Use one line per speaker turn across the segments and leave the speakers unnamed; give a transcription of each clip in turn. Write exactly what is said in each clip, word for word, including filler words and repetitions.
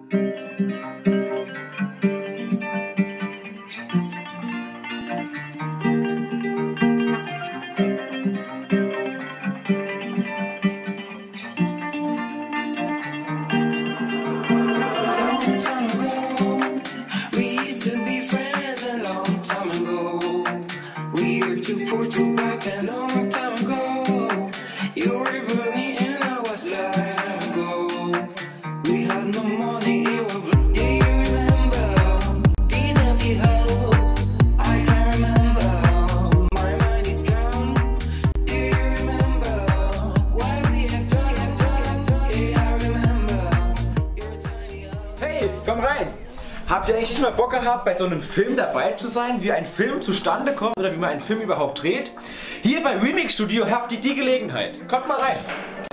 Komm rein! Habt ihr eigentlich schon mal Bock gehabt, bei so einem Film dabei zu sein, wie ein Film zustande kommt oder wie man einen Film überhaupt dreht? Hier bei Remix Studio habt ihr die Gelegenheit. Kommt mal rein!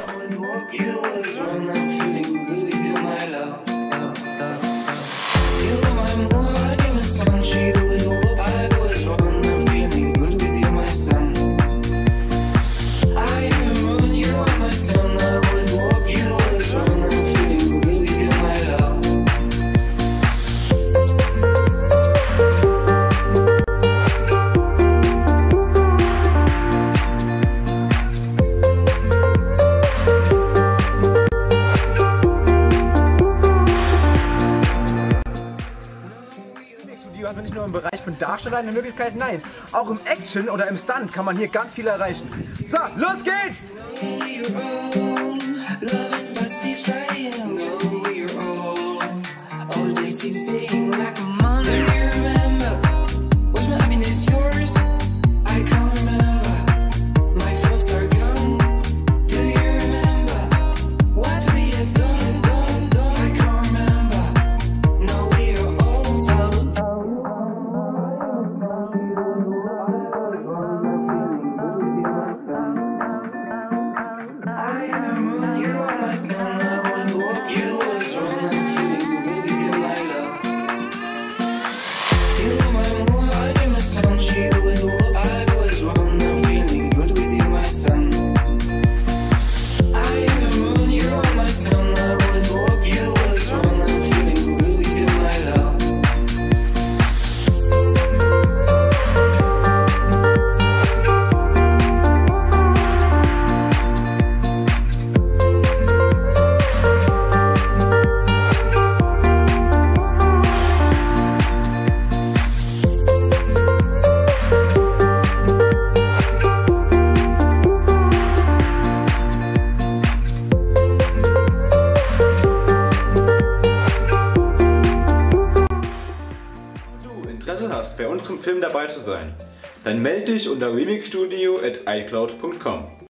Hat man nicht nur im Bereich von Darstellern eine Möglichkeit, nein, auch im Action oder im Stunt kann man hier ganz viel erreichen. So, los geht's! Hast, bei unserem Film dabei zu sein, dann melde dich unter remixstudio at icloud punkt com.